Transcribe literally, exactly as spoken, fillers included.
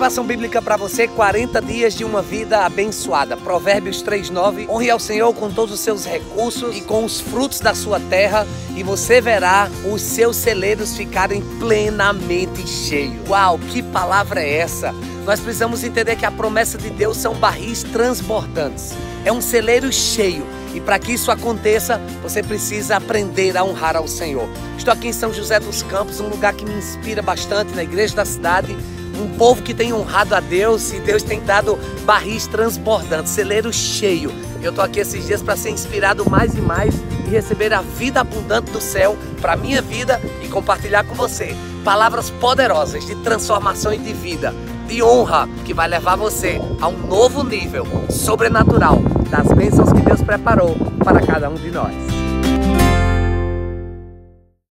motivação bíblica para você: quarenta dias de uma vida abençoada. Provérbios três, nove. Honre ao Senhor com todos os seus recursos e com os frutos da sua terra, e você verá os seus celeiros ficarem plenamente cheios. Uau, que palavra é essa? Nós precisamos entender que a promessa de Deus são barris transbordantes. É um celeiro cheio. E para que isso aconteça, você precisa aprender a honrar ao Senhor. Estou aqui em São José dos Campos, um lugar que me inspira bastante, na igreja da cidade. Um povo que tem honrado a Deus, e Deus tem dado barris transbordantes, celeiro cheio. Eu estou aqui esses dias para ser inspirado mais e mais e receber a vida abundante do céu para a minha vida e compartilhar com você palavras poderosas de transformação e de vida, de honra, que vai levar você a um novo nível sobrenatural das bênçãos que Deus preparou para cada um de nós.